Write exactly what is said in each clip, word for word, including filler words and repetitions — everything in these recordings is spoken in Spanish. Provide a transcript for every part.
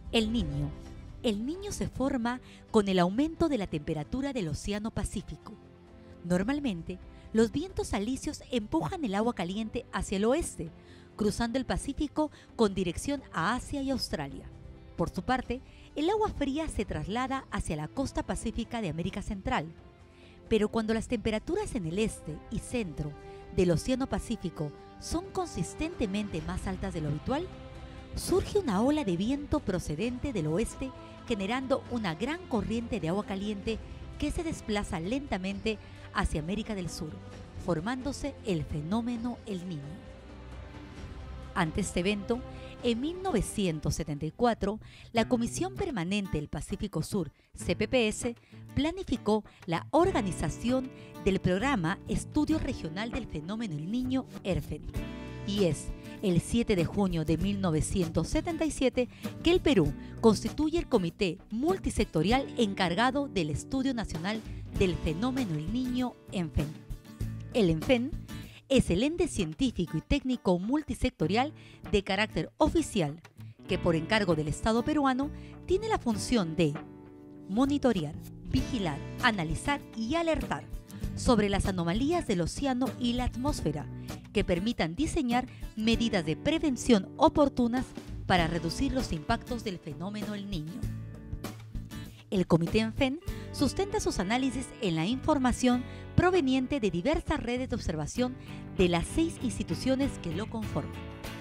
El Niño. El Niño se forma con el aumento de la temperatura del Océano Pacífico. Normalmente, los vientos alisios empujan el agua caliente hacia el oeste, cruzando el Pacífico con dirección a Asia y Australia. Por su parte, el agua fría se traslada hacia la costa pacífica de América Central. Pero cuando las temperaturas en el este y centro del Océano Pacífico son consistentemente más altas de lo habitual, surge una ola de viento procedente del oeste, generando una gran corriente de agua caliente que se desplaza lentamente hacia América del Sur, formándose el fenómeno El Niño. Ante este evento, en mil novecientos setenta y cuatro, la Comisión Permanente del Pacífico Sur, C P P S, planificó la organización del Programa Estudio Regional del Fenómeno El Niño, ERFEN, y es el siete de junio de mil novecientos setenta y siete que el Perú constituye el Comité Multisectorial encargado del Estudio Nacional del Fenómeno El Niño, ENFEN. El ENFEN es el ente científico y técnico multisectorial de carácter oficial que, por encargo del Estado peruano, tiene la función de monitorear, vigilar, analizar y alertar sobre las anomalías del océano y la atmósfera que permitan diseñar medidas de prevención oportunas para reducir los impactos del fenómeno El Niño. El Comité ENFEN sustenta sus análisis en la información proveniente de diversas redes de observación de las seis instituciones que lo conforman.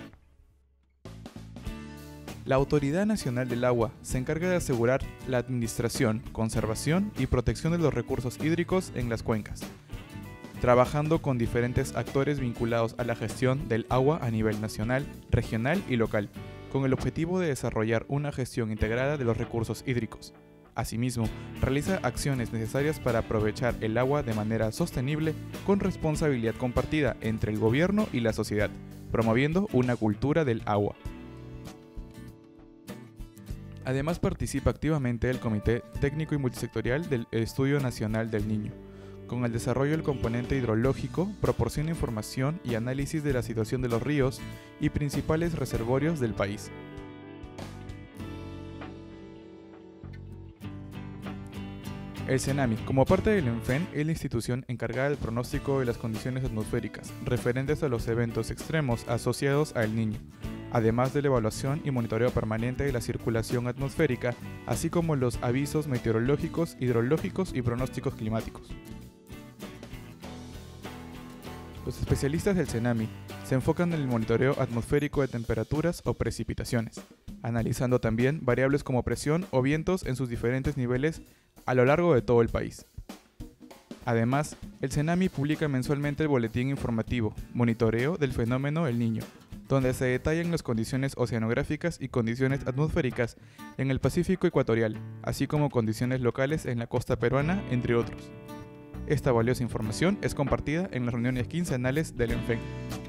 La Autoridad Nacional del Agua se encarga de asegurar la administración, conservación y protección de los recursos hídricos en las cuencas, trabajando con diferentes actores vinculados a la gestión del agua a nivel nacional, regional y local, con el objetivo de desarrollar una gestión integrada de los recursos hídricos. Asimismo, realiza acciones necesarias para aprovechar el agua de manera sostenible con responsabilidad compartida entre el gobierno y la sociedad, promoviendo una cultura del agua. Además, participa activamente el Comité Técnico y Multisectorial del Estudio Nacional del Niño. Con el desarrollo del componente hidrológico, proporciona información y análisis de la situación de los ríos y principales reservorios del país. El CENAMI, como parte del ENFEN, es la institución encargada del pronóstico de las condiciones atmosféricas referentes a los eventos extremos asociados al Niño, además de la evaluación y monitoreo permanente de la circulación atmosférica, así como los avisos meteorológicos, hidrológicos y pronósticos climáticos. Los especialistas del CENAMI se enfocan en el monitoreo atmosférico de temperaturas o precipitaciones, analizando también variables como presión o vientos en sus diferentes niveles a lo largo de todo el país. Además, el CENAMI publica mensualmente el boletín informativo Monitoreo del Fenómeno El Niño, donde se detallan las condiciones oceanográficas y condiciones atmosféricas en el Pacífico ecuatorial, así como condiciones locales en la costa peruana, entre otros. Esta valiosa información es compartida en las reuniones quincenales del ENFEN.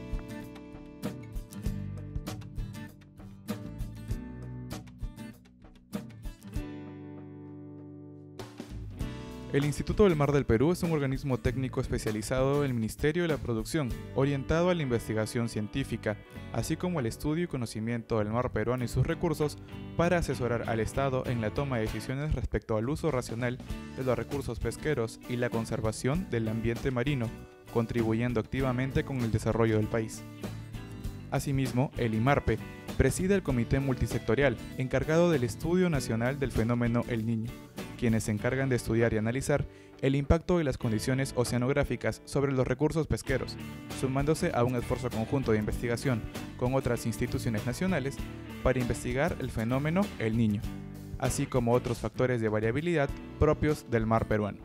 El Instituto del Mar del Perú es un organismo técnico especializado del Ministerio de la Producción, orientado a la investigación científica, así como al estudio y conocimiento del mar peruano y sus recursos, para asesorar al Estado en la toma de decisiones respecto al uso racional de los recursos pesqueros y la conservación del ambiente marino, contribuyendo activamente con el desarrollo del país. Asimismo, el IMARPE preside el Comité Multisectorial, encargado del Estudio Nacional del Fenómeno El Niño, quienes se encargan de estudiar y analizar el impacto de las condiciones oceanográficas sobre los recursos pesqueros, sumándose a un esfuerzo conjunto de investigación con otras instituciones nacionales para investigar el fenómeno El Niño, así como otros factores de variabilidad propios del mar peruano.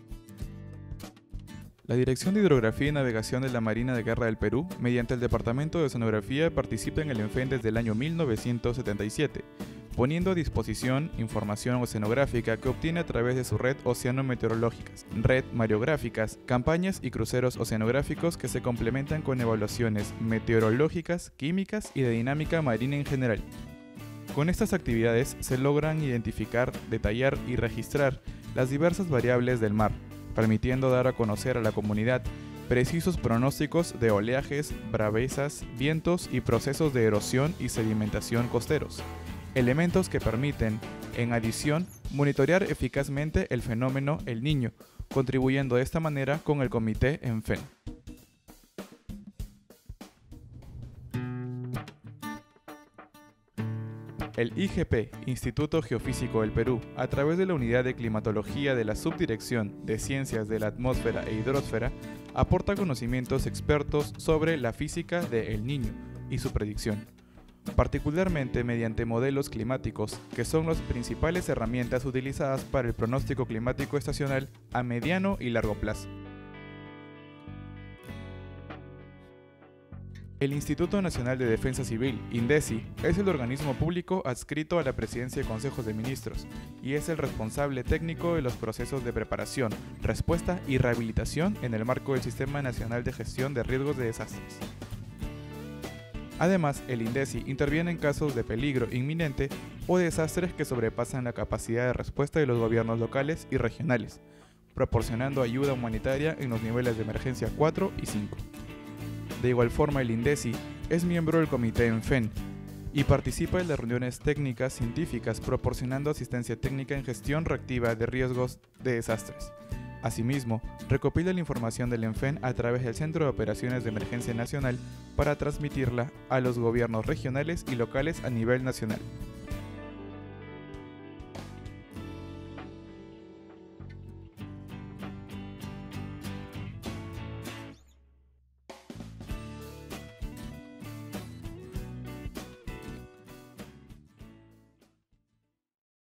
La Dirección de Hidrografía y Navegación de la Marina de Guerra del Perú, mediante el Departamento de Oceanografía, participa en el ENFEN desde el año mil novecientos setenta y siete, poniendo a disposición información oceanográfica que obtiene a través de su red oceanometeorológicas, red mareográficas, campañas y cruceros oceanográficos que se complementan con evaluaciones meteorológicas, químicas y de dinámica marina en general. Con estas actividades se logran identificar, detallar y registrar las diversas variables del mar, permitiendo dar a conocer a la comunidad precisos pronósticos de oleajes, bravezas, vientos y procesos de erosión y sedimentación costeros, elementos que permiten, en adición, monitorear eficazmente el fenómeno El Niño, contribuyendo de esta manera con el comité ENFEN. El I G P, Instituto Geofísico del Perú, a través de la Unidad de Climatología de la Subdirección de Ciencias de la Atmósfera e Hidrosfera, aporta conocimientos expertos sobre la física de El Niño y su predicción, particularmente mediante modelos climáticos, que son las principales herramientas utilizadas para el pronóstico climático estacional a mediano y largo plazo. El Instituto Nacional de Defensa Civil, INDECI, es el organismo público adscrito a la Presidencia de Consejos de Ministros y es el responsable técnico de los procesos de preparación, respuesta y rehabilitación en el marco del Sistema Nacional de Gestión de Riesgos de Desastres. Además, el INDECI interviene en casos de peligro inminente o desastres que sobrepasan la capacidad de respuesta de los gobiernos locales y regionales, proporcionando ayuda humanitaria en los niveles de emergencia cuatro y cinco. De igual forma, el INDECI es miembro del comité ENFEN y participa en las reuniones técnicas científicas proporcionando asistencia técnica en gestión reactiva de riesgos de desastres. Asimismo, recopila la información del ENFEN a través del Centro de Operaciones de Emergencia Nacional para transmitirla a los gobiernos regionales y locales a nivel nacional.